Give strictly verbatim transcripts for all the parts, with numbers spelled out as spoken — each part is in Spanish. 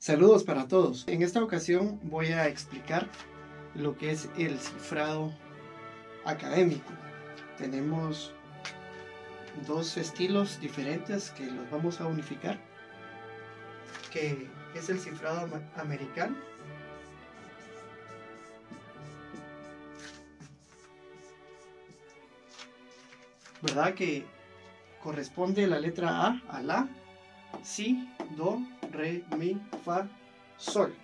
Saludos para todos. En esta ocasión voy a explicar lo que es el cifrado académico. Tenemos dos estilos diferentes que los vamos a unificar, que es el cifrado americano ¿verdad? Que corresponde la letra A a la, si, do, re, mi, fa, sol.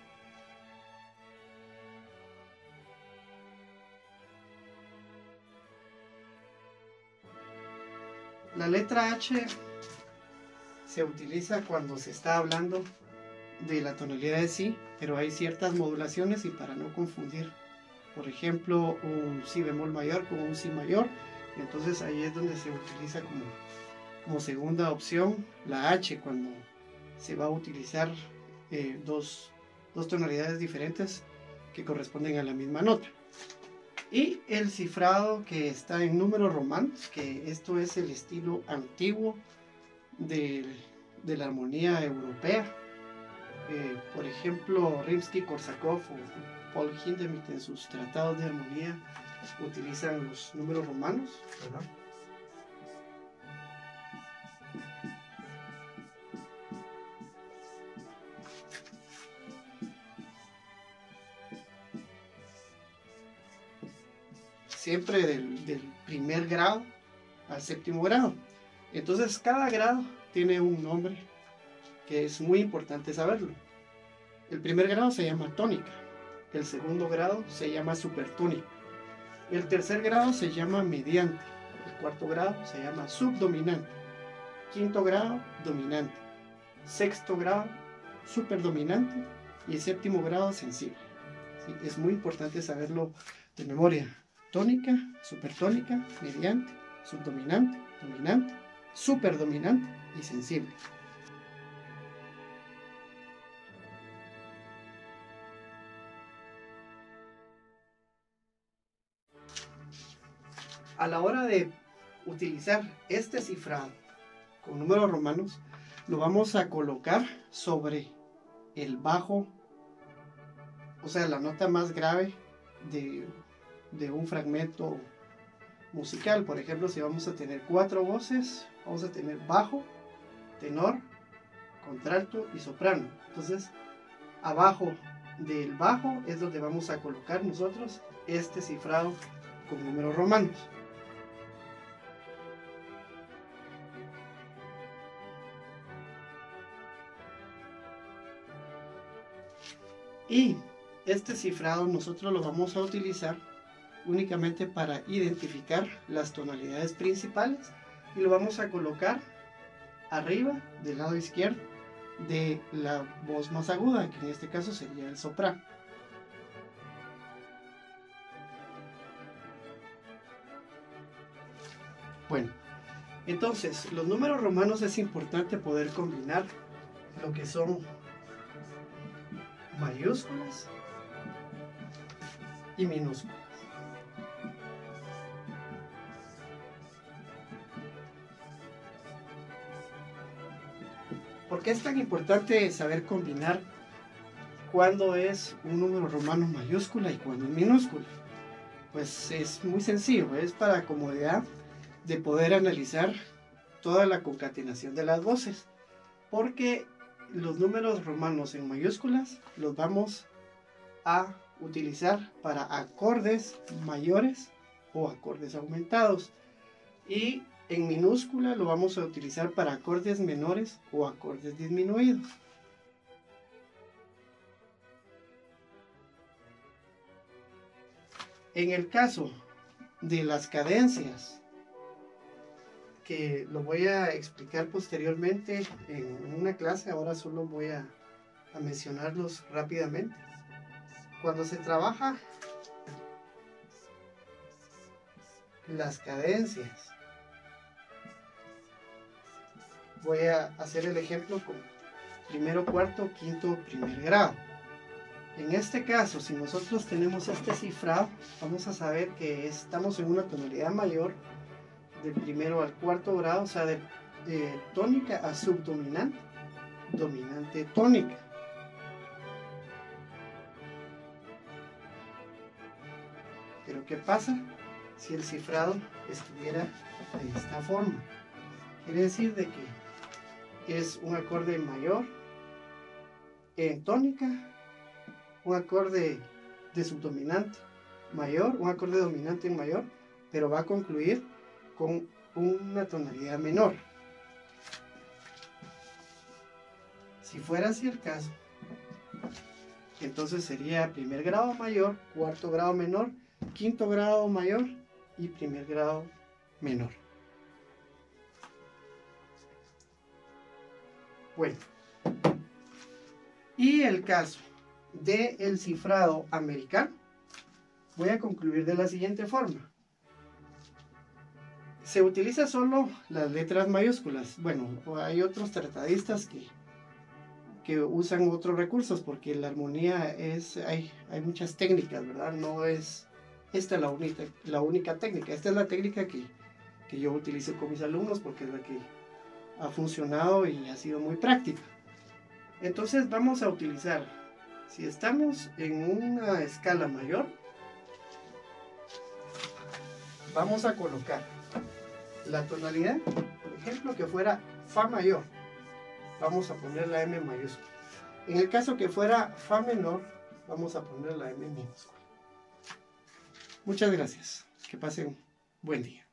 La letra H se utiliza cuando se está hablando de la tonalidad de si, pero hay ciertas modulaciones y para no confundir, por ejemplo, un si bemol mayor con un si mayor, entonces ahí es donde se utiliza como, como segunda opción la H, cuando se va a utilizar eh, dos, dos tonalidades diferentes que corresponden a la misma nota. Y el cifrado que está en números romanos, que esto es el estilo antiguo de, de la armonía europea. Eh, por ejemplo, Rimsky-Korsakov o Paul Hindemith en sus tratados de armonía utilizan los números romanos, ¿verdad? Siempre del, del primer grado al séptimo grado. Entonces cada grado tiene un nombre que es muy importante saberlo. El primer grado se llama tónica, el segundo grado se llama supertónica, el tercer grado se llama mediante, el cuarto grado se llama subdominante, quinto grado dominante, sexto grado superdominante y el séptimo grado sensible. ¿Sí? Es muy importante saberlo de memoria. Tónica, supertónica, mediante, subdominante, dominante, superdominante y sensible. A la hora de utilizar este cifrado con números romanos, lo vamos a colocar sobre el bajo, o sea, la nota más grave de, de un fragmento musical. Por ejemplo, si vamos a tener cuatro voces, vamos a tener bajo, tenor, contralto y soprano. Entonces, abajo del bajo es donde vamos a colocar nosotros este cifrado con números romanos. Y este cifrado nosotros lo vamos a utilizar únicamente para identificar las tonalidades principales y lo vamos a colocar arriba del lado izquierdo de la voz más aguda, que en este caso sería el soprano. Bueno, entonces los números romanos es importante poder combinar lo que son mayúsculas y minúsculas. ¿Por qué es tan importante saber combinar cuándo es un número romano mayúscula y cuándo es minúscula? Pues es muy sencillo, es para comodidad de poder analizar toda la concatenación de las voces, porque los números romanos en mayúsculas los vamos a utilizar para acordes mayores o acordes aumentados, y en minúscula lo vamos a utilizar para acordes menores o acordes disminuidos. En el caso de las cadencias, que lo voy a explicar posteriormente en una clase, ahora solo voy a, a mencionarlos rápidamente. Cuando se trabaja las cadencias, voy a hacer el ejemplo con primero, cuarto, quinto, primer grado. En este caso, si nosotros tenemos este cifrado, vamos a saber que estamos en una tonalidad mayor del primero al cuarto grado, o sea, de, de tónica a subdominante, dominante tónica. ¿qué pasa si el cifrado estuviera de esta forma? Quiere decir de que es un acorde mayor en tónica, un acorde de subdominante mayor, un acorde dominante en mayor, pero va a concluir con una tonalidad menor. Si fuera así el caso, entonces sería primer grado mayor, cuarto grado menor, quinto grado mayor y primer grado menor. Bueno, y el caso del cifrado americano, voy a concluir de la siguiente forma. Se utiliza solo las letras mayúsculas. Bueno, hay otros tratadistas que, que usan otros recursos, porque la armonía es, hay, hay muchas técnicas, ¿verdad? No es esta la única, la única técnica. Esta es la técnica que, que yo utilizo con mis alumnos, porque es la que ha funcionado y ha sido muy práctica. Entonces vamos a utilizar, si estamos en una escala mayor, vamos a colocar la tonalidad, por ejemplo, que fuera Fa mayor, vamos a poner la M mayúscula. En el caso que fuera Fa menor, vamos a poner la M minúscula. Muchas gracias. Que pasen buen día.